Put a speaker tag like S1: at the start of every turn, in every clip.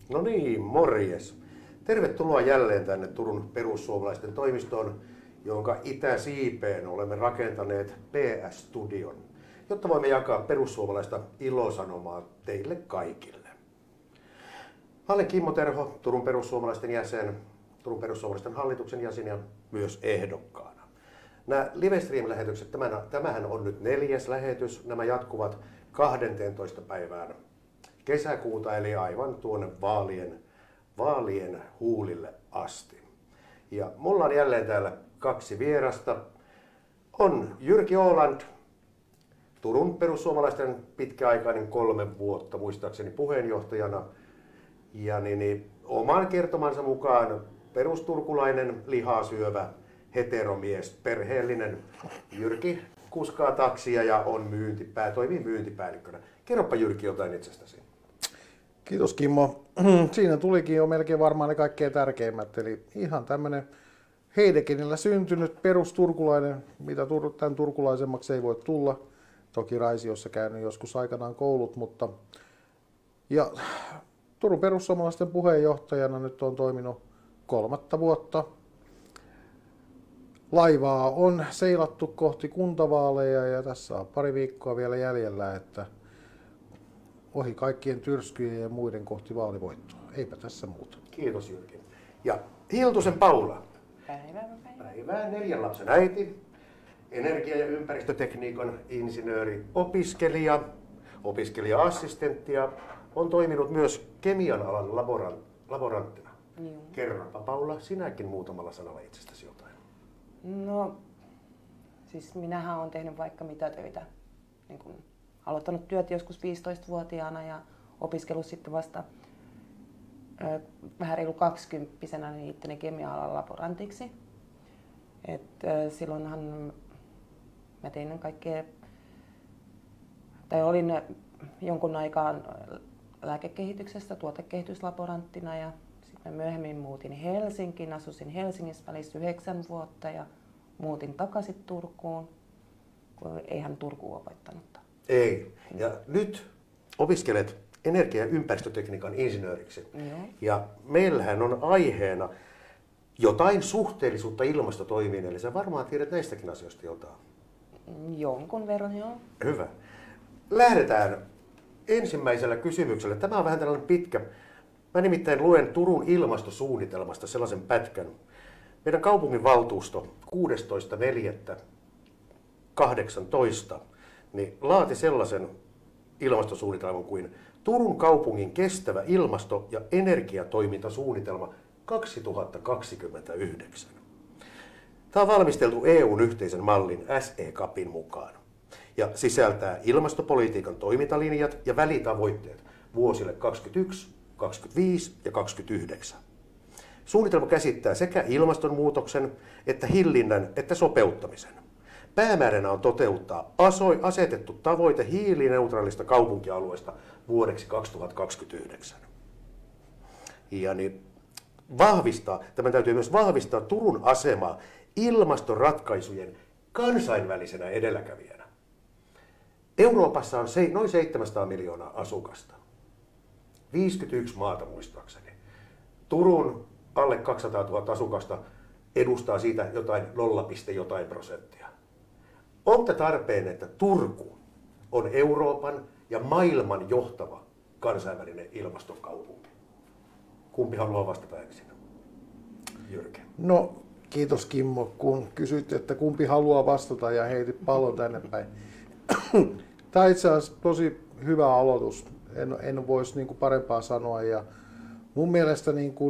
S1: No niin, morjes. Tervetuloa jälleen tänne Turun perussuomalaisten toimistoon, jonka itäsiipeen olemme rakentaneet PS-studion, jotta voimme jakaa perussuomalaista ilosanomaa teille kaikille. Mä olen Kimmo Terho, Turun perussuomalaisten jäsen, Turun perussuomalaisten hallituksen jäsen ja myös ehdokkaana. Nämä livestream-lähetykset, tämähän on nyt 4. lähetys, nämä jatkuvat 12. päivään kesäkuuta, eli aivan tuonne vaalien huulille asti. Ja mulla on jälleen täällä 2 vierasta. On Jyrki Åland, Turun perussuomalaisten pitkäaikainen 3 vuotta muistaakseni puheenjohtajana. Ja oman kertomansa mukaan perusturkulainen, lihaa syövä, heteromies, perheellinen. Jyrki kuskaa taksia ja on toimii myyntipäällikkönä. Kerropa Jyrki jotain itsestäsi.
S2: Kiitos Kimmo. Siinä tulikin jo melkein varmaan ne kaikkein tärkeimmät. Eli ihan tämmöinen Heidekenillä syntynyt perusturkulainen, mitä tämän turkulaisemmaksi ei voi tulla. Toki Raisiossa käynyt joskus aikanaan koulut, mutta... Ja Turun perussuomalaisten puheenjohtajana nyt on toiminut 3 vuotta. Laivaa on seilattu kohti kuntavaaleja ja tässä on pari viikkoa vielä jäljellä, että ohi kaikkien tyrskyjen ja muiden kohti vaalivoittoa. Eipä tässä muuta.
S1: Kiitos Jyrki. Ja Hiltusen Paula.
S3: Päivää.
S1: 4 lapsen äiti, energia- ja ympäristötekniikan insinööri, opiskelija-assistentti ja on toiminut myös kemian alan laboranttina.
S3: Joo.
S1: Kerropa Paula, sinäkin muutamalla sanalla itsestäsi jotain.
S3: No, siis minähän olen tehnyt vaikka mitä töitä. Niin kun aloittanut työt joskus 15-vuotiaana ja opiskellut sitten vasta vähän reilu 20-vuotiaana niin itteni kemia-alan laborantiksi. Silloinhan mä tein kaikkea, tai olin jonkun aikaa lääkekehityksestä tuotekehityslaboranttina ja sitten myöhemmin muutin Helsinkiin, asusin Helsingissä välissä 9 vuotta ja muutin takaisin Turkuun, kun eihän Turku opettanut.
S1: Ei. Ja nyt opiskelet energia- ja ympäristötekniikan insinööriksi.
S3: Joo.
S1: Ja meillähän on aiheena jotain suhteellisuutta ilmastotoimiin, eli sä varmaan tiedät näistäkin asioista jotain.
S3: Jonkun verran, joo.
S1: Hyvä. Lähdetään ensimmäisellä kysymyksellä. Tämä on vähän tällainen pitkä. Mä nimittäin luen Turun ilmastosuunnitelmasta sellaisen pätkän. Meidän kaupunginvaltuusto 16.4.18 niin laati sellaisen ilmastosuunnitelman kuin Turun kaupungin kestävä ilmasto- ja energiatoimintasuunnitelma 2029. Tämä on valmisteltu EU:n yhteisen mallin SE-CAPin mukaan ja sisältää ilmastopolitiikan toimintalinjat ja välitavoitteet vuosille 2021, 2025 ja 2029. Suunnitelma käsittää sekä ilmastonmuutoksen että hillinnän että sopeuttamisen. Päämääränä on toteuttaa asetettu tavoite hiilineutraalista kaupunkialueesta vuodeksi 2029. Ja tämän täytyy myös vahvistaa Turun asemaa ilmastoratkaisujen kansainvälisenä edelläkävijänä. Euroopassa on noin 700 miljoonaa asukasta. 51 maata muistaakseni. Turun alle 200 000 asukasta edustaa siitä jotain 0,jotain%. Onko tarpeen, että Turku on Euroopan ja maailman johtava kansainvälinen ilmastokaupunki? Kumpi haluaa vastata ensin? Jyrki.
S2: No, kiitos Kimmo, kun kysyit, että kumpi haluaa vastata ja heitit pallon tänne päin. Tämä on itse asiassa tosi hyvä aloitus. En voisi parempaa sanoa. Ja mun mielestä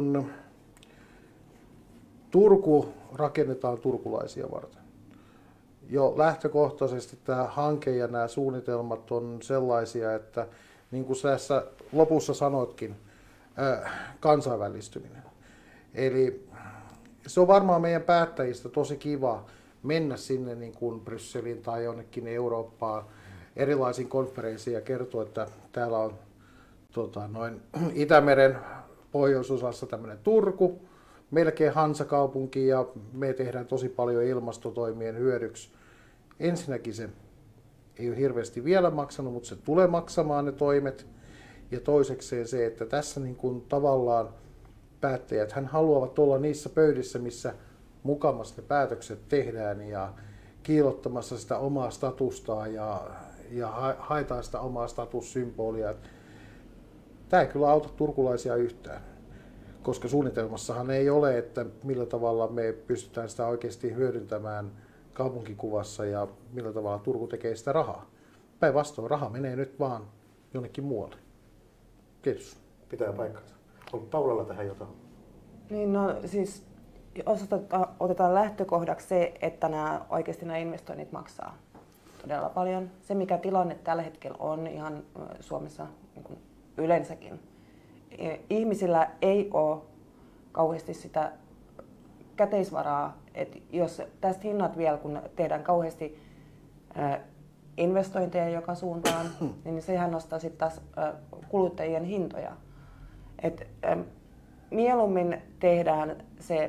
S2: Turku rakennetaan turkulaisia varten. Jo lähtökohtaisesti tämä hanke ja nämä suunnitelmat on sellaisia, että niin kuin tässä lopussa sanoitkin, kansainvälistyminen. Eli se on varmaan meidän päättäjistä tosi kiva mennä sinne niin kuin Brysseliin tai jonnekin Eurooppaan erilaisiin konferenssiin ja kertoa, että täällä on Itämeren pohjoisosassa tämmöinen Turku, melkein Hansakaupunki ja me tehdään tosi paljon ilmastotoimien hyödyksi. Ensinnäkin se ei ole hirveästi vielä maksanut, mutta se tulee maksamaan ne toimet. Ja toisekseen se, että tässä niin kuin tavallaan päättäjät hän haluavat olla niissä pöydissä, missä mukamassa ne päätökset tehdään ja kiillottamassa sitä omaa statustaan ja haetaan sitä omaa statussymbolia. Tämä ei kyllä auta turkulaisia yhtään, koska suunnitelmassahan ei ole, että millä tavalla me pystytään sitä oikeasti hyödyntämään kaupunkikuvassa ja millä tavalla Turku tekee sitä rahaa. Päinvastoin raha menee nyt vaan jonnekin muualle. Kiitos.
S1: Pitää paikkansa. Onko Paulalla tähän jotain?
S3: Niin no siis jos otetaan lähtökohdaksi se, että oikeasti nämä investoinnit maksaa todella paljon. Se mikä tilanne tällä hetkellä on ihan Suomessa niin kuin yleensäkin. Ihmisillä ei ole kauheasti sitä käteisvaraa, että jos tästä hinnat vielä, kun tehdään kauheasti investointeja joka suuntaan, niin sehän nostaa sitten taas kuluttajien hintoja. Et, mieluummin tehdään se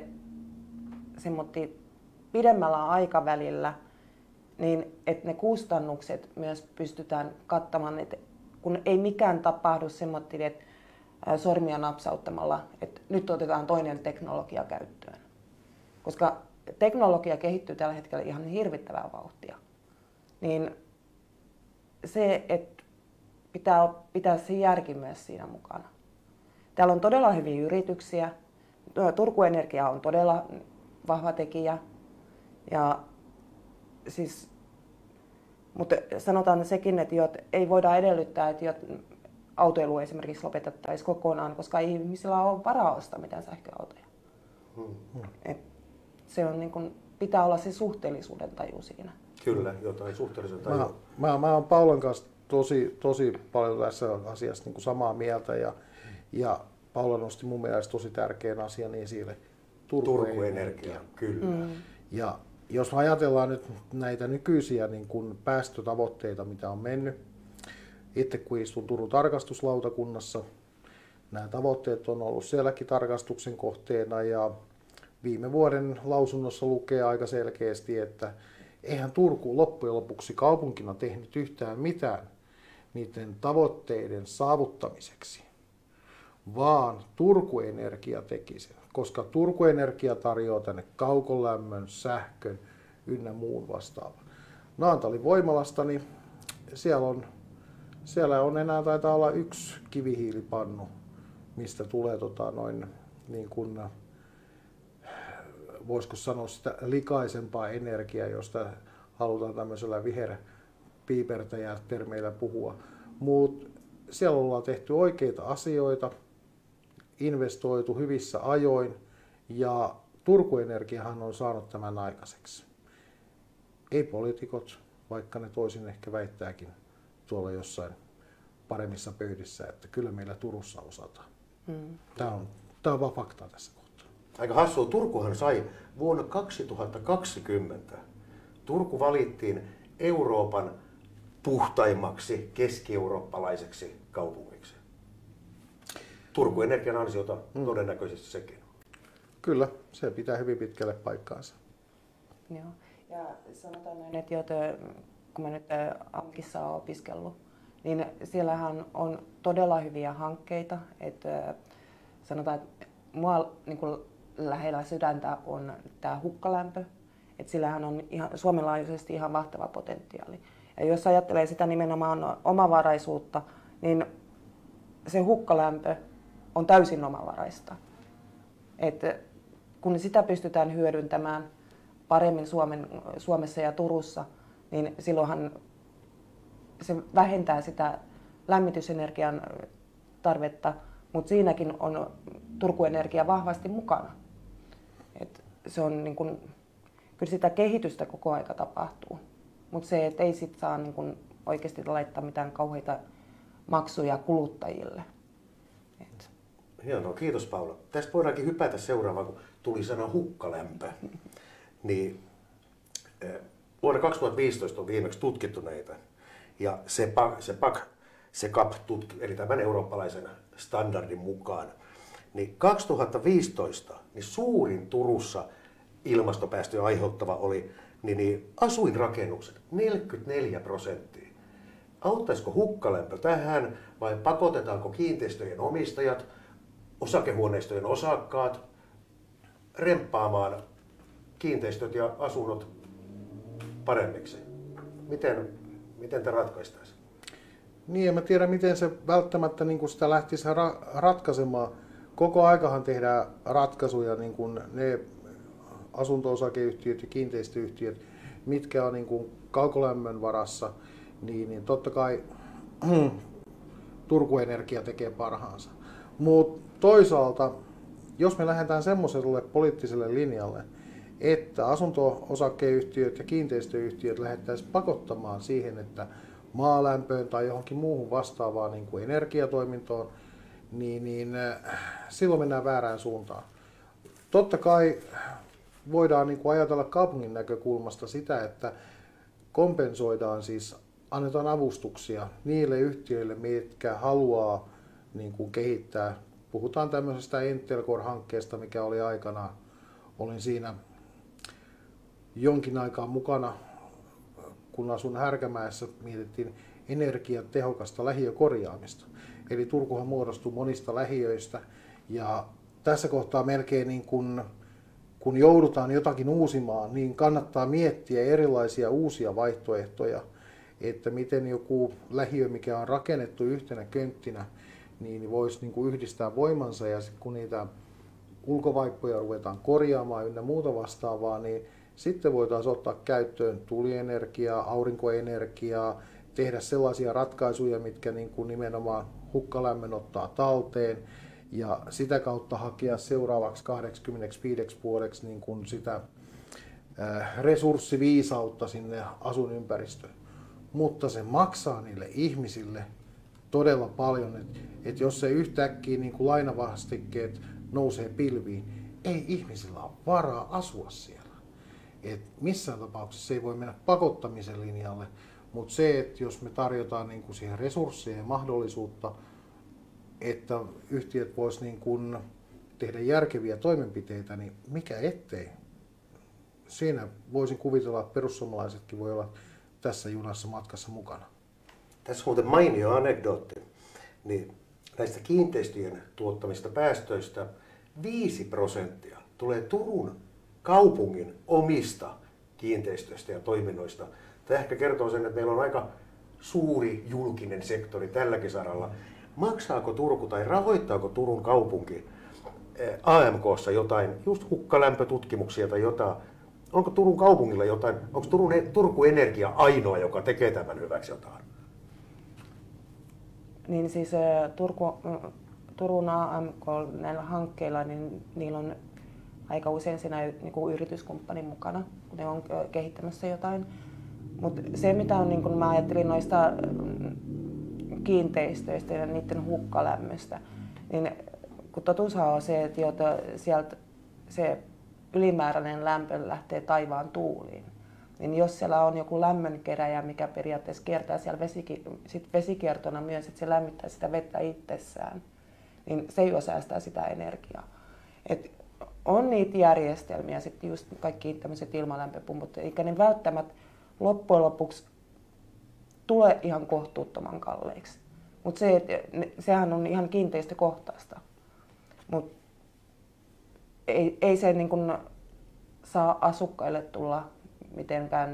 S3: pidemmällä aikavälillä, niin että ne kustannukset myös pystytään kattamaan, että kun ei mikään tapahdu semmoinen, että sormia napsauttamalla, että nyt otetaan toinen teknologia käyttöön. Koska teknologia kehittyy tällä hetkellä ihan hirvittävää vauhtia. Niin se, että pitää se järki myös siinä mukana. Täällä on todella hyviä yrityksiä. Turku Energia on todella vahva tekijä. Ja siis, mutta sanotaan sekin, että ei voida edellyttää, että autoilu esimerkiksi lopetettaisiin kokonaan, koska ei ihmisillä ole varaa ostaa mitään sähköautoja. Et se on niin kuin, pitää olla se suhteellisuuden taju siinä.
S1: Kyllä, jotain suhteellisen tajua.
S2: Mä oon Paulan kanssa tosi paljon tässä asiassa niin kuin samaa mieltä ja Paula nosti mun mielestä tosi tärkeän asian esille.
S1: Turku Energia, kyllä.
S2: Ja jos ajatellaan nyt näitä nykyisiä niin kuin päästötavoitteita, mitä on mennyt, itse kun istun Turun tarkastuslautakunnassa, nämä tavoitteet on ollut sielläkin tarkastuksen kohteena ja viime vuoden lausunnossa lukee aika selkeästi, että eihän Turku loppujen lopuksi kaupunkina tehnyt yhtään mitään niiden tavoitteiden saavuttamiseksi, vaan Turku Energia teki sen, koska Turku Energia tarjoaa tänne kaukolämmön, sähkön ynnä muun vastaavan. Naantalin voimalasta, niin siellä on enää taitaa olla yksi kivihiilipannu, mistä tulee niin kuin, voisiko sanoa sitä likaisempaa energiaa, josta halutaan tämmöisellä viherpiipertäjä-termeillä puhua. Mutta siellä ollaan tehty oikeita asioita, investoitu hyvissä ajoin ja Turku Energiahan on saanut tämän aikaiseksi. Ei poliitikot, vaikka ne toisin ehkä väittääkin tuolla jossain paremmissa pöydissä, että kyllä meillä Turussa osataan. Tämä on vaan faktaa tässä kohtaa.
S1: Aika hassua. Turkuhan sai vuonna 2020. Turku valittiin Euroopan puhtaimmaksi keski-eurooppalaiseksi kaupungiksi. Turku Energian ansiota todennäköisesti sekin.
S2: Kyllä, se pitää hyvin pitkälle paikkaansa.
S3: Joo. Ja sanotaan näin, että kun mä nyt AMKissa olen opiskellut, niin siellähän on todella hyviä hankkeita. Että sanotaan, että mua niin kuin lähellä sydäntä on tämä hukkalämpö. Että sillähän on Suomen laajuisesti ihan mahtava potentiaali. Ja jos ajattelee sitä nimenomaan omavaraisuutta, niin se hukkalämpö on täysin omavaraista. Että kun sitä pystytään hyödyntämään paremmin Suomessa ja Turussa, niin silloinhan se vähentää sitä lämmitysenergian tarvetta, mutta siinäkin on Turku Energia vahvasti mukana. Et se on niin kun, kyllä sitä kehitystä koko aika tapahtuu, mutta se, että ei sit saa niin kun oikeasti laittaa mitään kauheita maksuja kuluttajille.
S1: Hienoa, kiitos Paula. Tästä voidaankin hypätä seuraavaan, kun tuli sana hukkalämpö. Niin, vuonna 2015 on viimeksi tutkittu näitä. Ja se CAP eli tämän eurooppalaisen standardin mukaan. Niin 2015 niin suurin Turussa ilmastopäästöjä aiheuttava oli niin asuinrakennukset 44%. Auttaisiko hukkalämpö tähän vai pakotetaanko kiinteistöjen omistajat, osakehuoneistojen osakkaat remppaamaan kiinteistöt ja asunnot paremmiksi? Miten te ratkaistaisiin?
S2: Niin, en mä tiedä, miten se välttämättä niin kuin sitä lähtisi ratkaisemaan. Koko aikahan tehdään ratkaisuja, niin kuin ne asunto-osakeyhtiöt ja kiinteistöyhtiöt, mitkä on niin kuin kaukolämmön varassa, niin totta kai Turku Energia tekee parhaansa. Mutta toisaalta, jos me lähdetään semmoiselle poliittiselle linjalle, että asunto-osakeyhtiöt ja kiinteistöyhtiöt lähdettäisiin pakottamaan siihen, että maalämpöön tai johonkin muuhun vastaavaan niin kuin energiatoimintoon, niin silloin mennään väärään suuntaan. Totta kai voidaan niin kuin ajatella kaupungin näkökulmasta sitä, että kompensoidaan, siis annetaan avustuksia niille yhtiöille, mitkä haluaa niin kuin kehittää. Puhutaan tämmöisestä Entelkor-hankkeesta, mikä oli aikanaan. Olin siinä jonkin aikaa mukana, kun asun Härkämäessä, mietittiin energiatehokasta lähiökorjaamista. Eli Turkuhan muodostuu monista lähiöistä ja tässä kohtaa melkein niin kun joudutaan jotakin uusimaan, niin kannattaa miettiä erilaisia uusia vaihtoehtoja, että miten joku lähiö, mikä on rakennettu yhtenä könttinä, niin voisi niin kuin yhdistää voimansa ja kun niitä ulkovaippoja ruvetaan korjaamaan ynnä muuta vastaavaa, niin sitten voitaisiin ottaa käyttöön tulienergiaa, aurinkoenergiaa, tehdä sellaisia ratkaisuja, mitkä niin kuin nimenomaan hukkalämmön ottaa talteen ja sitä kautta hakea seuraavaksi 85 vuodeksi niin kuin sitä resurssiviisautta sinne asuinympäristöön. Mutta se maksaa niille ihmisille todella paljon, että jos se yhtäkkiä niin kuin lainavastikkeet nousee pilviin, ei ihmisillä ole varaa asua siellä. Et missään tapauksessa ei voi mennä pakottamisen linjalle, mutta se, että jos me tarjotaan niin kuin siihen resursseja ja mahdollisuutta, että yhtiöt vois niin kuin tehdä järkeviä toimenpiteitä, niin mikä ettei. Siinä voisin kuvitella, että perussuomalaisetkin voi olla tässä junassa matkassa mukana.
S1: Tässä on muuten mainio anekdootti. Niin näistä kiinteistöjen tuottamista päästöistä 5% tulee Turun kaupungin omista kiinteistöistä ja toiminnoista. Tämä ehkä kertoo sen, että meillä on aika suuri julkinen sektori tälläkin saralla. Maksaako Turku tai rahoittaako Turun kaupunki AMK:ssa jotain, just hukkalämpötutkimuksia tai jotain? Onko Turun kaupungilla jotain, onko Turku Energia ainoa, joka tekee tämän hyväksi jotain?
S3: Niin siis Turun AMK näillä hankkeilla, niin niillä on aika usein siinä niin yrityskumppani mukana, kun ne on kehittämässä jotain. Mutta se, mitä on, niin kun mä ajattelin noista kiinteistöistä ja niiden hukkalämmöstä, niin kun totuushan on se, että sieltä se ylimääräinen lämpö lähtee taivaan tuuliin. Niin jos siellä on joku lämmönkeräjä, mikä periaatteessa kiertää siellä vesikiertona myös, että se lämmittää sitä vettä itsessään, niin se jo säästää sitä energiaa. Et on niitä järjestelmiä, sitten just kaikki tämmöiset ilmalämpöpumput, eikä ne välttämättä loppujen lopuksi tule ihan kohtuuttoman kalleiksi. Mutta sehän on ihan kiinteistökohtaista. Mut ei se niin kun saa asukkaille tulla mitenkään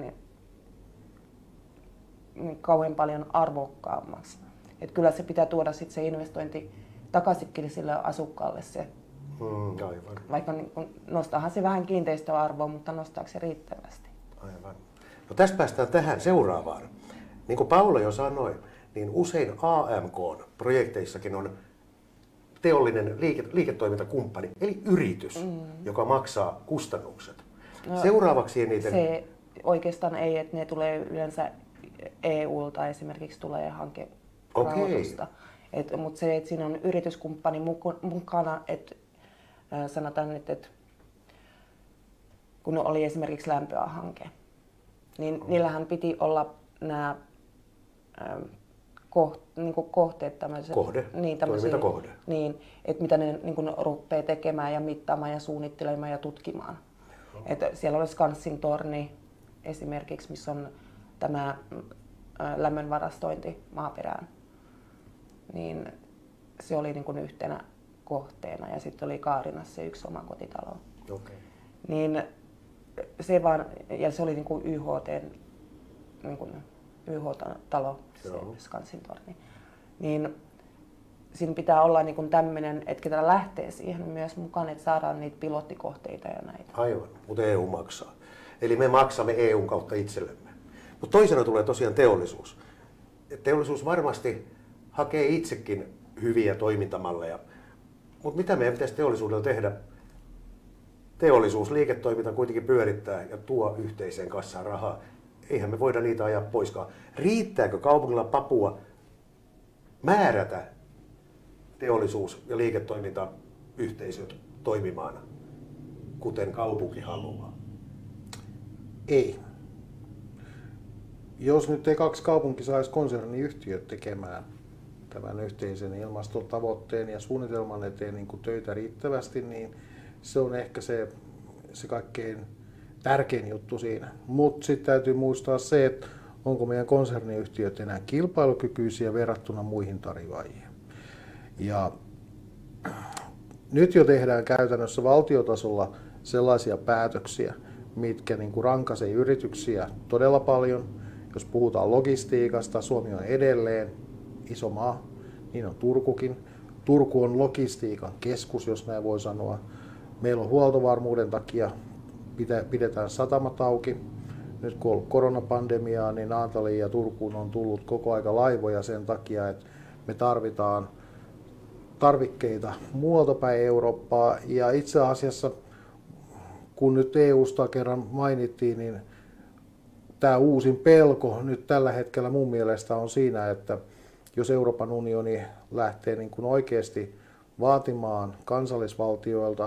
S3: niin kauhean paljon arvokkaammaksi. Et kyllä se pitää tuoda sit se investointi takaisinkin sille asukkaalle se.
S1: Aivan.
S3: Vaikka niin nostaahan se vähän kiinteistöarvoa, mutta nostaako se riittävästi?
S1: Aivan. No tässä päästään tähän seuraavaan. Niin kuin Paula jo sanoi, niin usein AMK-projekteissakin on teollinen liiketoimintakumppani, eli yritys, joka maksaa kustannukset.
S3: No,
S1: seuraavaksi eniten...
S3: Se oikeastaan ei, että ne tulee yleensä EUlta esimerkiksi tulee hankerahoitusta. Mutta se, että siinä on yrityskumppani mukana, että sanotaan nyt, että kun oli esimerkiksi lämpöhanke, niin niillähän piti olla nämä kohteet tämmöiset.
S1: Toimintakohde.
S3: Niin, että mitä ne niin rupeaa tekemään ja mittaamaan ja suunnittelemaan ja tutkimaan. Että siellä olisi Skanssin torni esimerkiksi, missä on tämä lämmön varastointi maaperään. Niin se oli niin kuin yhtenä kohteena ja sitten oli Kaarinassa yksi omakotitalo.
S1: Okay.
S3: Niin se vaan, ja se oli niin kuin YH-talo, se Skansin torni. Niin siinä pitää olla niin kuin tämmöinen, että ketä lähtee siihen myös mukaan, että saadaan niitä pilottikohteita ja näitä.
S1: Aivan, mutta EU maksaa. Eli me maksamme EUn kautta itsellemme. Mutta toisena tulee tosiaan teollisuus. Teollisuus varmasti hakee itsekin hyviä toimintamalleja. Mutta mitä meidän pitäisi teollisuudella tehdä? Teollisuus, liiketoiminta kuitenkin pyörittää ja tuo yhteiseen kassaan rahaa. Eihän me voida niitä ajaa poiskaan. Riittääkö kaupungilla Papua määrätä teollisuus- ja liiketoimintayhteisöt toimimaan, kuten kaupunki haluaa?
S2: Ei. Jos nyt ei kaksi kaupunki saisi konserniyhtiöt tekemään tämän yhteisen ilmastotavoitteen ja suunnitelman eteen niin kuin töitä riittävästi, niin se on ehkä se kaikkein tärkein juttu siinä. Mutta sitten täytyy muistaa se, että onko meidän konserniyhtiöt enää kilpailukykyisiä verrattuna muihin tarjoajiin. Ja nyt jo tehdään käytännössä valtiotasolla sellaisia päätöksiä, mitkä niin kuin rankaisee yrityksiä todella paljon. Jos puhutaan logistiikasta, Suomi on edelleen iso maa, niin on Turkukin. Turku on logistiikan keskus, jos näin voi sanoa. Meillä on huoltovarmuuden takia, pidetään satamat auki. Nyt kun on ollut koronapandemiaa, niin Naantaliin ja Turkuun on tullut koko aika laivoja sen takia, että me tarvitaan tarvikkeita muualta päin Eurooppaa. Ja itse asiassa, kun nyt EUsta kerran mainittiin, niin tämä uusin pelko nyt tällä hetkellä mun mielestä on siinä, että jos Euroopan unioni lähtee niin kuin oikeasti vaatimaan kansallisvaltioilta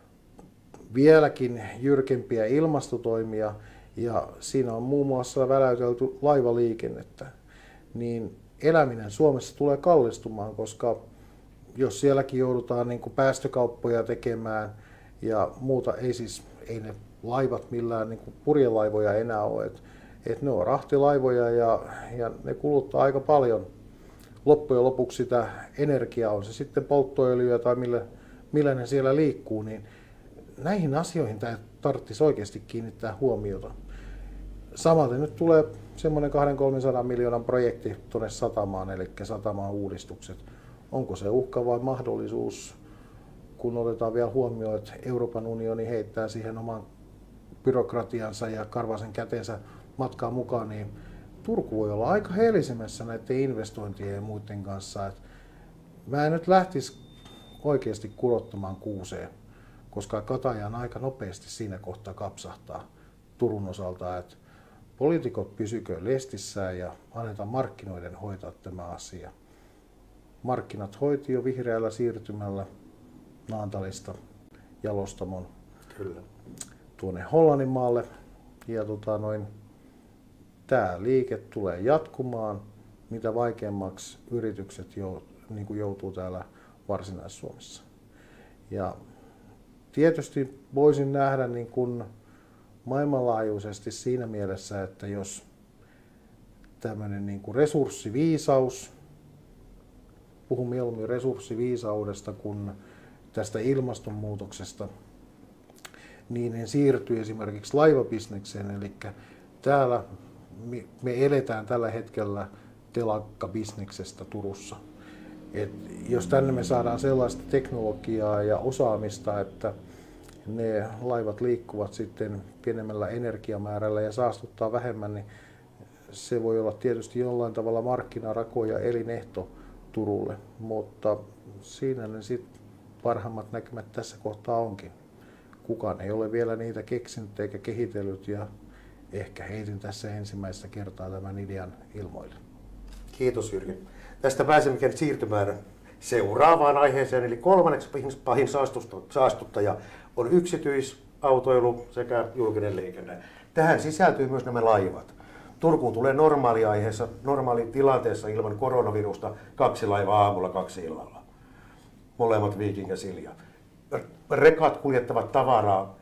S2: vieläkin jyrkempiä ilmastotoimia, ja siinä on muun muassa väläytelty laivaliikennettä, niin eläminen Suomessa tulee kallistumaan, koska jos sielläkin joudutaan niin kuin päästökauppoja tekemään ja muuta, ei ne laivat millään niin kuin purjelaivoja enää ole, että ne on rahtilaivoja ja ne kuluttaa aika paljon loppujen lopuksi sitä energiaa, on se sitten polttoöljyä tai millä ne siellä liikkuu, niin näihin asioihin tarvitsisi oikeasti kiinnittää huomiota. Samaten nyt tulee semmoinen 200-300 miljoonan projekti tuonne satamaan, eli satamaan uudistukset. Onko se uhka vai mahdollisuus, kun otetaan vielä huomioon, että Euroopan unioni heittää siihen oman byrokratiansa ja karvasen käteensä matkaan mukaan, niin Turku voi olla aika helisemässä näiden investointien ja muiden kanssa. Et mä en nyt lähtisi oikeasti kurottamaan kuuseen, koska katajan aika nopeasti siinä kohtaa kapsahtaa Turun osalta, että poliitikot pysykö lestissään ja annetaan markkinoiden hoitaa tämä asia. Markkinat hoiti jo vihreällä siirtymällä Naantalista jalostamon tuonne Hollannin maalle. Ja tämä liike tulee jatkumaan, mitä vaikeammaksi yritykset joutuu täällä Varsinais-Suomessa. Ja tietysti voisin nähdä niin kuin maailmanlaajuisesti siinä mielessä, että jos tämmöinen niin kuin resurssiviisaus, puhun mieluummin resurssiviisaudesta kuin tästä ilmastonmuutoksesta, niin siirtyy esimerkiksi laivabisnekseen, eli täällä me eletään tällä hetkellä telakkabisneksestä Turussa. Et jos tänne me saadaan sellaista teknologiaa ja osaamista, että ne laivat liikkuvat sitten pienemmällä energiamäärällä ja saastuttaa vähemmän, niin se voi olla tietysti jollain tavalla markkinarako ja elinehto Turulle, mutta siinä ne sitten parhaimmat näkymät tässä kohtaa onkin. Kukaan ei ole vielä niitä keksinyt eikä kehitellyt ja ehkä heitin tässä ensimmäistä kertaa tämän idean ilmoille.
S1: Kiitos Jyrki. Tästä pääsemmekin siirtymään seuraavaan aiheeseen, eli kolmanneksi pahin saastuttaja on yksityisautoilu sekä julkinen liikenne. Tähän sisältyy myös nämä laivat. Turkuun tulee normaalitilanteessa ilman koronavirusta 2 laivaa aamulla, 2 illalla. Molemmat Viking ja Silja. Rekat kuljettavat tavaraa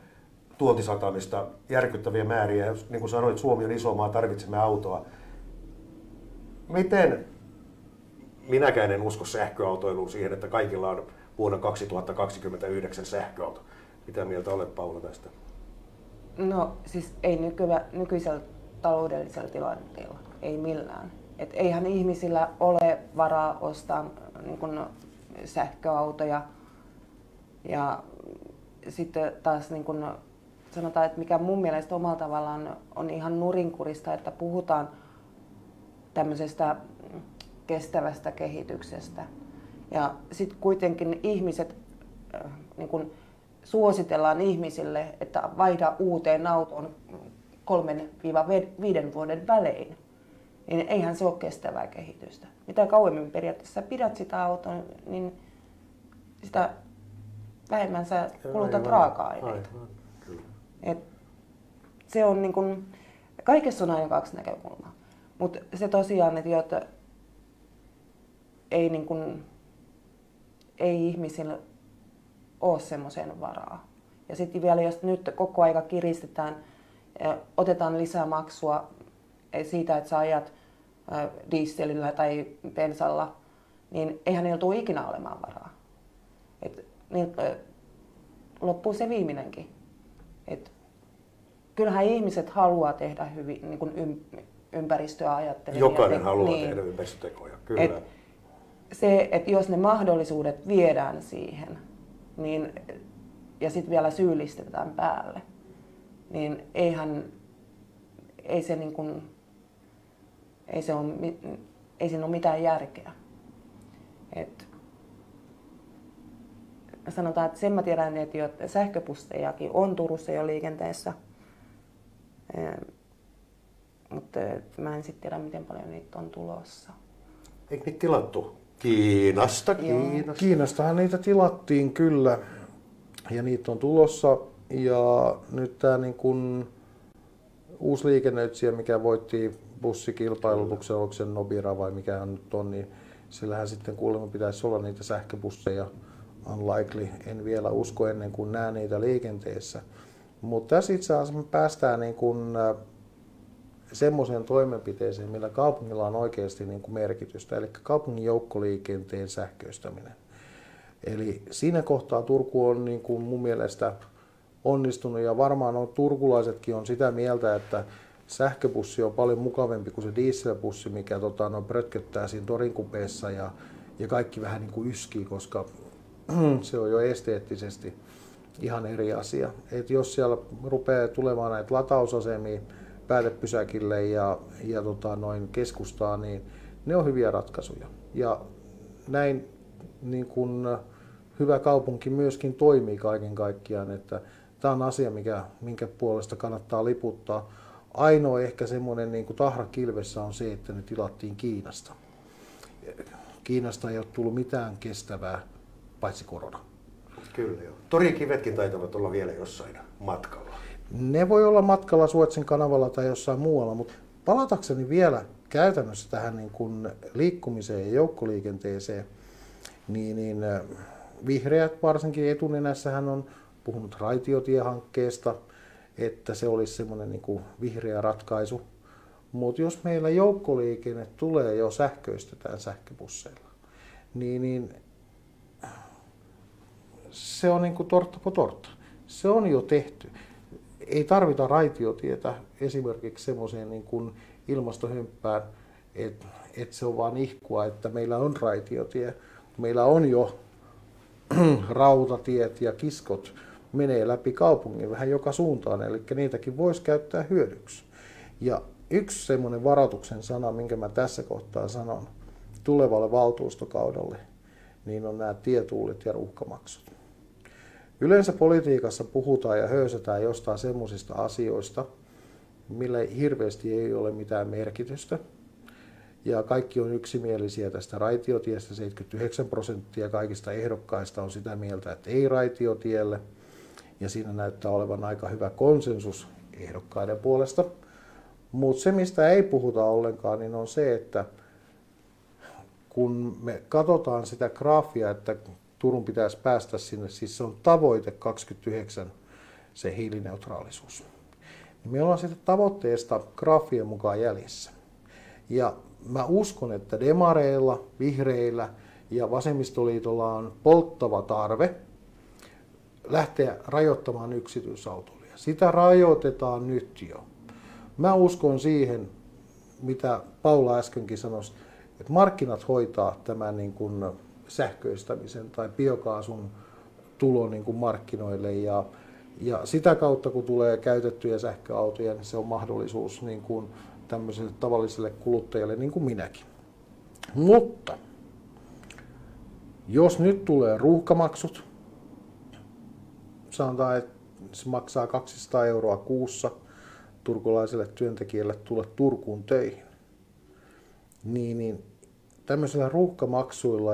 S1: tuontisatamista järkyttäviä määriä. Niin kuin sanoit, Suomi on iso maa, tarvitsemme autoa. Miten, minäkään en usko sähköautoiluun siihen, että kaikilla on vuonna 2029 sähköauto. Mitä mieltä olet, Paula, tästä?
S3: No siis ei nykyisellä taloudellisella tilanteella, ei millään. Et eihän ihmisillä ole varaa ostaa niin kun, sähköautoja. Ja sitten taas niin kun, sanotaan, että mikä mun mielestä omalla tavallaan on ihan nurinkurista, että puhutaan tämmöisestä kestävästä kehityksestä. Ja sitten kuitenkin ihmiset, niin kun suositellaan ihmisille, että vaihda uuteen autoon 3-5 vuoden välein. Niin eihän se ole kestävää kehitystä. Mitä kauemmin periaatteessa pidät sitä autoa, niin sitä vähemmän sä kulutat raaka-aineita. Et se on niin kun, kaikessa on aina kaksi näkökulmaa. Mutta se tosiaan, että ei, niin kun, ei ihmisillä ole semmoisen varaa. Ja sitten vielä jos nyt koko aika kiristetään, otetaan lisää maksua siitä, että sä ajat dieselillä tai bensalla, niin eihän niillä tule ikinä olemaan varaa. Et niiltä loppuu se viimeinenkin. Et kyllähän ihmiset haluaa tehdä hyvin niin kuin ympäristöä ajattelevia.
S1: Jokainen haluaa tehdä ympäristötekoja, kyllä.
S3: Se, että jos ne mahdollisuudet viedään siihen, niin, ja sitten vielä syyllistetään päälle, niin ei siinä ole mitään järkeä. Sanotaan, että sen mä tiedän, että sähköbussejakin on Turussa jo liikenteessä, mutta mä en sitten tiedä, miten paljon niitä on tulossa.
S1: Eikö niitä tilattu? Kiinasta.
S2: Kiinastahan niitä tilattiin kyllä, ja niitä on tulossa. Ja nyt tämä niin kun uusi liikennöitsijä, mikä voitti bussikilpailutuksen, onko se Nobira vai mikä nyt on, niin sillähän sitten kuulemma pitäisi olla niitä sähköbusseja. Unlikely, en vielä usko ennen kuin näen niitä liikenteessä. Mutta tässä itse asiassa me päästään niin kuin semmoiseen toimenpiteeseen, millä kaupungilla on oikeasti niin kuin merkitystä, eli kaupungin joukkoliikenteen sähköistäminen. Eli siinä kohtaa Turku on niin kuin mun mielestä onnistunut, ja varmaan turkulaisetkin on sitä mieltä, että sähköbussi on paljon mukavampi kuin se dieselbussi, mikä prötköttää siinä torinkupeessa ja kaikki vähän niin kuin yskii, koska se on jo esteettisesti ihan eri asia. Et jos siellä rupeaa tulemaan näitä latausasemia päätepysäkille ja noin keskustaan, niin ne on hyviä ratkaisuja. Ja näin niin kun hyvä kaupunki myöskin toimii kaiken kaikkiaan, että tämä on asia, minkä puolesta kannattaa liputtaa. Ainoa ehkä semmoinen niin kuin tahra kilvessä on se, että ne tilattiin Kiinasta. Kiinasta ei ole tullut mitään kestävää, paitsi korona.
S1: Kyllä joo. Torikivetkin taitavat olla vielä jossain matkalla.
S2: Ne voi olla matkalla Suetsin kanavalla tai jossain muualla, mutta palatakseni vielä käytännössä tähän niin kuin liikkumiseen ja joukkoliikenteeseen, niin vihreät varsinkin etunenässähän on puhunut raitiotiehankkeesta, että se olisi semmoinen niin kuin vihreä ratkaisu. Mutta jos meillä joukkoliikenne tulee jo sähköistetään sähköbusseilla, niin se on niin kuin tortta po tortta. Se on jo tehty. Ei tarvita raitiotietä esimerkiksi semmoiseen niin kuin ilmastohymppään, että se on vaan ihkua, että meillä on raitiotie. Meillä on jo rautatiet ja kiskot menee läpi kaupungin vähän joka suuntaan, eli niitäkin voisi käyttää hyödyksi. Ja yksi semmoinen varoituksen sana, minkä mä tässä kohtaa sanon tulevalle valtuustokaudelle, niin on nämä tietullit ja ruuhkamaksut. Yleensä politiikassa puhutaan ja höysätään jostain semmoisista asioista, millä hirveästi ei ole mitään merkitystä. Ja kaikki on yksimielisiä tästä raitiotiestä. 79% kaikista ehdokkaista on sitä mieltä, että ei raitiotielle. Ja siinä näyttää olevan aika hyvä konsensus ehdokkaiden puolesta. Mutta se, mistä ei puhuta ollenkaan, niin on se, että kun me katsotaan sitä graafia, että Turun pitäisi päästä sinne, siis se on tavoite 29, se hiilineutraalisuus. Me ollaan siitä tavoitteesta graafien mukaan jäljessä. Ja mä uskon, että demareilla, vihreillä ja vasemmistoliitolla on polttava tarve lähteä rajoittamaan yksityisautoiluja. Sitä rajoitetaan nyt jo. Mä uskon siihen, mitä Paula äskenkin sanoi, että markkinat hoitaa tämän niin kuin sähköistämisen tai biokaasun tulon niin kuin markkinoille ja sitä kautta kun tulee käytettyjä sähköautoja, niin se on mahdollisuus niin kuin tämmöiselle tavalliselle kuluttajalle niin kuin minäkin. Mutta jos nyt tulee ruuhkamaksut, sanotaan, että se maksaa 200 € kuussa turkulaiselle työntekijälle tulla Turkuun töihin, niin tämmöisillä ruuhkamaksuilla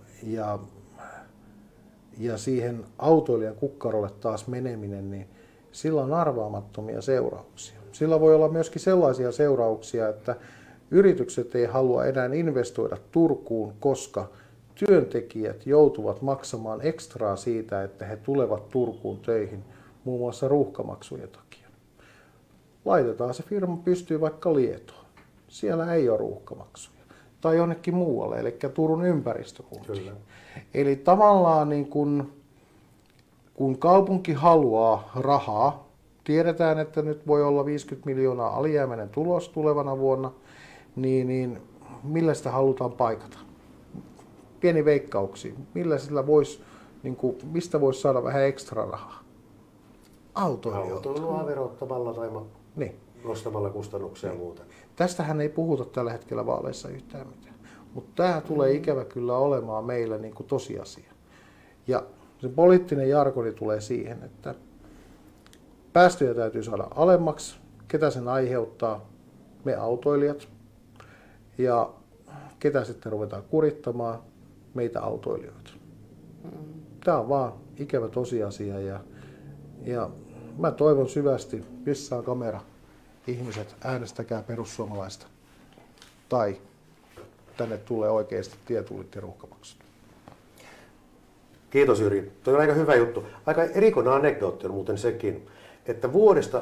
S2: ja siihen autoilijan kukkarolle taas meneminen, niin sillä on arvaamattomia seurauksia. Sillä voi olla myöskin sellaisia seurauksia, että yritykset ei halua enää investoida Turkuun, koska työntekijät joutuvat maksamaan ekstraa siitä, että he tulevat Turkuun töihin muun muassa ruuhkamaksujen takia. Laitetaan se firma pystyy vaikka Lietoon. Siellä ei ole ruuhkamaksuja. Tai jonnekin muualle, eli Turun ympäristökuntiin. Kyllä. Eli tavallaan niin kun kaupunki haluaa rahaa, tiedetään, että nyt voi olla 50 miljoonaa alijäämäinen tulos tulevana vuonna, niin millä sitä halutaan paikata? Pieni veikkauksia. Millä sillä voisi, mistä voisi saada vähän ekstra rahaa?
S1: Autoilua verottamalla tai
S2: niin.
S1: nostamalla kustannuksia ja muuta.
S2: Tästähän ei puhuta tällä hetkellä vaaleissa yhtään mitään. Mutta tämä tulee ikävä kyllä olemaan meillä niin kuin tosiasia. Ja se poliittinen jargoni tulee siihen, että päästöjä täytyy saada alemmaksi. Ketä sen aiheuttaa? Me autoilijat. Ja ketä sitten ruvetaan kurittamaan? Meitä autoilijoita. Tämä on vaan ikävä tosiasia ja mä toivon syvästi, missä on kamera, ihmiset, äänestäkää perussuomalaista. Tai tänne tulee oikeasti tietullit ja ruuhkamaksut.
S1: Kiitos Jyri. Tuo on aika hyvä juttu. Aika erikoinen anekdootti on muuten sekin, että vuodesta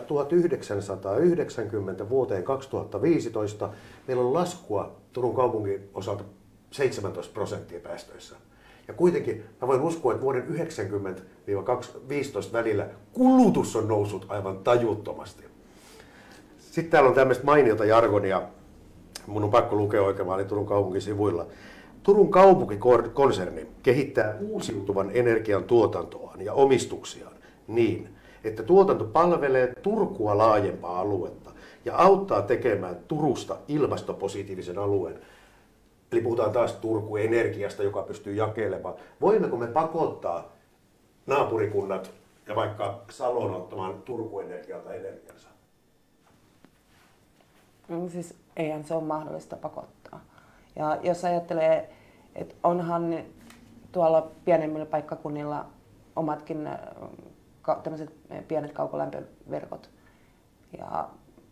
S1: 1990 vuoteen 2015 meillä on laskua Turun kaupungin osalta 17% päästöissä. Ja kuitenkin mä voin uskoa, että vuoden 90-2015 välillä kulutus on noussut aivan tajuttomasti. Sitten täällä on tämmöistä mainiota jargonia, mun on pakko lukea oikein, mä olin Turun kaupungin sivuilla. Turun kaupunkikonserni kehittää uusiutuvan energian tuotantoaan ja omistuksiaan niin, että tuotanto palvelee Turkua laajempaa aluetta ja auttaa tekemään Turusta ilmastopositiivisen alueen. Eli puhutaan taas Turku-energiasta, joka pystyy jakelemaan. Voimmeko me pakottaa naapurikunnat ja vaikka Salon ottamaan Turku-energialta energiansa?
S3: Siis eihän se ole mahdollista pakottaa. Ja jos ajattelee, että onhan tuolla pienemmillä paikkakunnilla omatkin tämmöiset pienet kaukolämpöverkot. Ja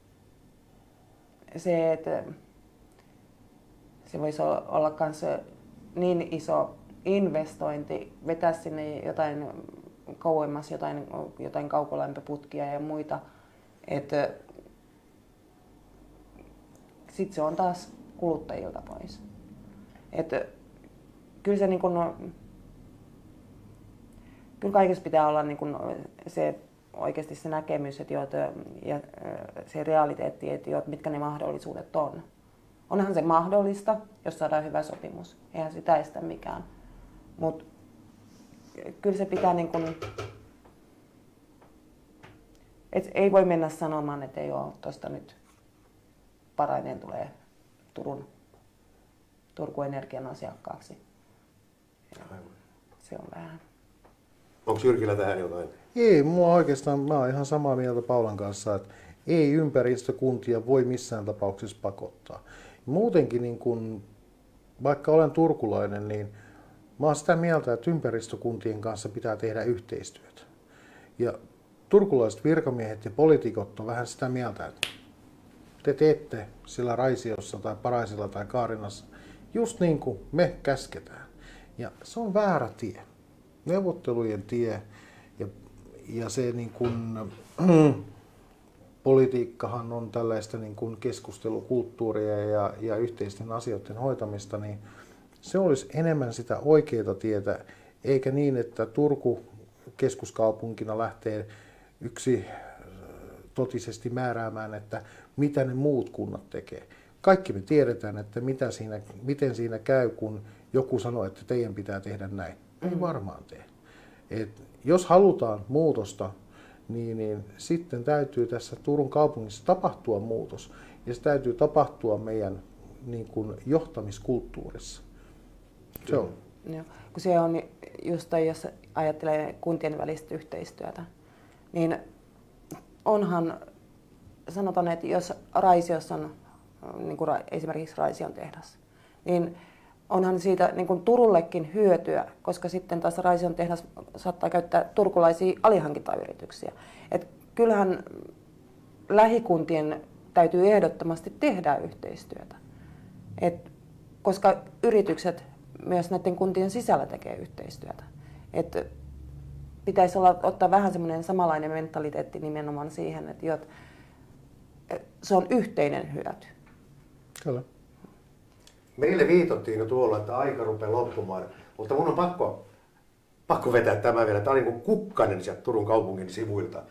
S3: se, että se voisi olla myös niin iso investointi, vetää sinne jotain kauemmas, jotain kaukolämpöputkia ja muita, että sitten se on taas kuluttajilta pois. Että kyllä se kyllä kaikessa pitää olla se oikeasti se näkemys ja se realiteetti, että mitkä ne mahdollisuudet on. Onhan se mahdollista, jos saadaan hyvä sopimus. Eihän sitä estä mikään. Mutta kyllä se pitää ei voi mennä sanomaan, että ei ole tuosta nyt parainen tulee Turku Energian asiakkaaksi. Se on vähän.
S1: Onko Jyrkillä tähän jotain?
S2: Ei, mä oon ihan samaa mieltä Paulan kanssa, että ei ympäristökuntia voi missään tapauksessa pakottaa. Muutenkin, vaikka olen turkulainen, niin mä oon sitä mieltä, että ympäristökuntien kanssa pitää tehdä yhteistyötä. Ja turkulaiset virkamiehet ja poliitikot on vähän sitä mieltä, että te teette sillä Raisiossa tai Paraisilla tai Kaarinassa just niin kuin me käsketään. Ja se on väärä tie. Neuvottelujen tie ja se politiikkahan on tällaista niin kuin keskustelukulttuuria ja yhteisten asioiden hoitamista, niin se olisi enemmän sitä oikeaa tietä, eikä niin, että Turku keskuskaupunkina lähtee yksi totisesti määräämään, että mitä ne muut kunnat tekee. Kaikki me tiedetään, että miten siinä käy, kun joku sanoo, että teidän pitää tehdä näin. Ei varmaan tee. Jos halutaan muutosta, niin sitten täytyy tässä Turun kaupungissa tapahtua muutos. Ja se täytyy tapahtua meidän niin kuin johtamiskulttuurissa. Se on.
S3: Joo. Kun se on just toi, jos ajattelee kuntien välistä yhteistyötä, niin onhan, sanotaan, että jos Raisiossa on niin kuin esimerkiksi Raision tehdas, niin onhan siitä niin kuin Turullekin hyötyä, koska sitten taas Raision tehdas saattaa käyttää turkulaisia alihankintayrityksiä. Et kyllähän lähikuntien täytyy ehdottomasti tehdä yhteistyötä, koska yritykset myös näiden kuntien sisällä tekee yhteistyötä. Pitäisi ottaa vähän semmoinen samanlainen mentaliteetti nimenomaan siihen, että se on yhteinen hyöty.
S2: Kyllä.
S1: Meille viitottiin jo tuolla, että aika rupeaa loppumaan, mutta mun on pakko vetää tämä vielä. Tämä on niin kuin kukkanen sieltä Turun kaupungin sivuilta.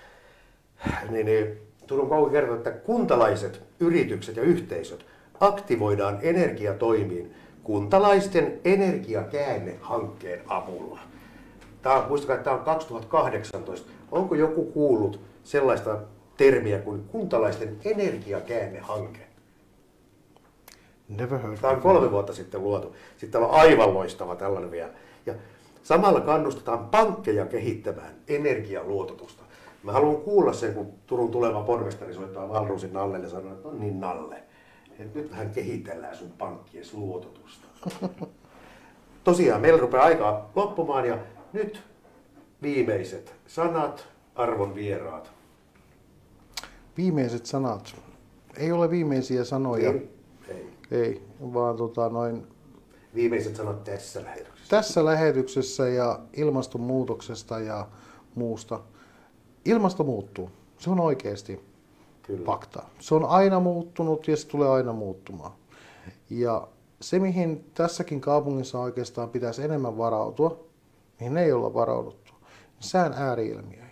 S1: Turun kaupunki kertoo, että kuntalaiset, yritykset ja yhteisöt aktivoidaan energiatoimiin kuntalaisten energiakäännehankkeen avulla. Muistakaa, että tämä on 2018. Onko joku kuullut sellaista termiä kuin kuntalaisten energiakäännehanke?
S2: Never heard.
S1: Tämä on 3 vuotta sitten luotu. Sitten on aivan loistava tällainen vielä. Ja samalla kannustetaan pankkeja kehittämään energialuototusta. Mä haluan kuulla sen, kun Turun tuleva pormestari soittaa Valruusin Nallelle ja sanoo, että on niin Nalle, että nyt vähän kehitellään sun pankkien luototusta. Tosiaan, meillä rupeaa aika loppumaan ja nyt viimeiset sanat, arvon vieraat.
S2: Viimeiset sanat. Ei ole viimeisiä sanoja. Ei, vaan
S1: viimeiset sanat tässä lähetyksessä.
S2: Tässä lähetyksessä ja ilmastonmuutoksesta ja muusta. Ilmasto muuttuu. Se on oikeasti fakta. Se on aina muuttunut ja se tulee aina muuttumaan. Ja se, mihin tässäkin kaupungissa oikeastaan pitäisi enemmän varautua, mihin ei olla varauduttu, sään ääriilmiöihin.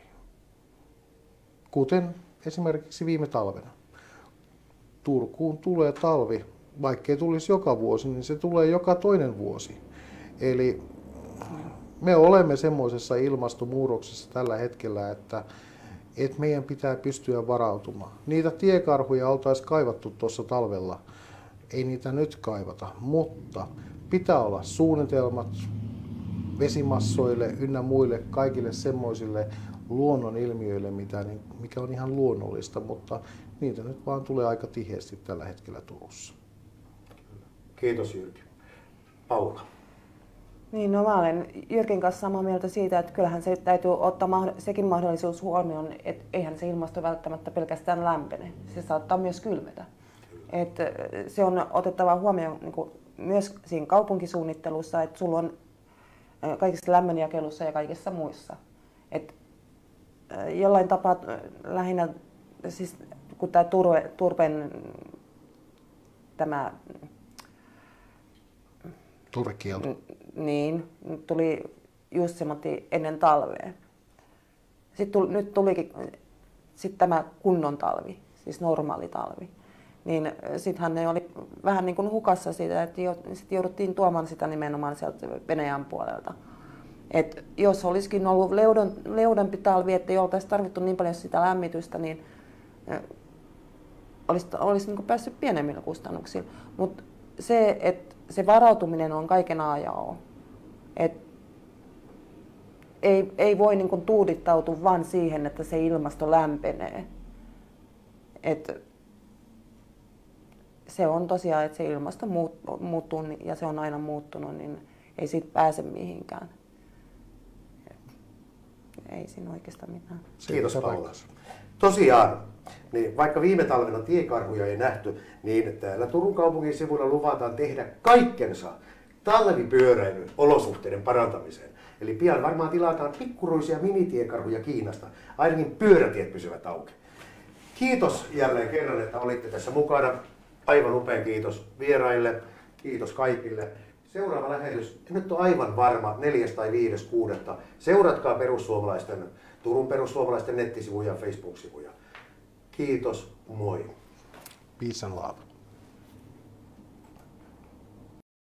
S2: Kuten esimerkiksi viime talvena. Turkuun tulee talvi, vaikkei tulisi joka vuosi, niin se tulee joka toinen vuosi. Eli me olemme semmoisessa ilmastonmuutoksessa tällä hetkellä, että meidän pitää pystyä varautumaan. Niitä tiekarhuja oltaisiin kaivattu tuossa talvella. Ei niitä nyt kaivata, mutta pitää olla suunnitelmat vesimassoille ynnä muille kaikille semmoisille luonnonilmiöille, mikä on ihan luonnollista, mutta niitä nyt vaan tulee aika tiheästi tällä hetkellä Turussa.
S1: Kiitos Jyrki. Paula.
S3: Niin, no mä olen Jyrkin kanssa samaa mieltä siitä, että kyllähän se täytyy ottaa sekin mahdollisuus huomioon, että eihän se ilmasto välttämättä pelkästään lämpene. Se saattaa myös kylmetä. Että se on otettava huomioon niin kuin myös siinä kaupunkisuunnittelussa, että sulla on kaikissa lämmönjakelussa ja kaikissa muissa. Et jollain tapaa lähinnä, siis kun tämä turpeen tämä
S2: turvekielto.
S3: Niin, tuli just semmoinen ennen talvea. Nyt tulikin tämä kunnon talvi, siis normaali talvi. Niin sittenhän ne oli vähän niin kuin hukassa siitä, että sit jouduttiin tuomaan sitä nimenomaan sieltä Venäjän puolelta. Et jos olisikin ollut leudempi talvi, ettei oltaisi tarvittu niin paljon sitä lämmitystä, niin olisi niin kuin päässyt pienemmillä kustannuksilla. Mutta se, että se varautuminen on kaiken A ja O. Ei voi niin kuin tuudittautua vain siihen, että se ilmasto lämpenee. Se on tosiaan, että se ilmasto muuttuu ja se on aina muuttunut, niin ei siitä pääse mihinkään. Ei siinä oikeastaan mitään.
S1: Kiitos Paula. Tosiaan, niin vaikka viime talvena tiekarhuja ei nähty, niin täällä Turun kaupungin sivuilla luvataan tehdä kaikkensa talvipyöräilyn olosuhteiden parantamiseen. Eli pian varmaan tilataan pikkuruisia minitiekarhuja Kiinasta. Ainakin pyörätiet pysyvät auki. Kiitos jälleen kerran, että olitte tässä mukana. Aivan upea kiitos vieraille. Kiitos kaikille. Seuraava lähetys, en nyt ole aivan varma, 4. tai 5.6. Seuratkaa Turun perussuomalaisten nettisivuja ja Facebook-sivuja. Kiitos, moi.
S2: Peace and love.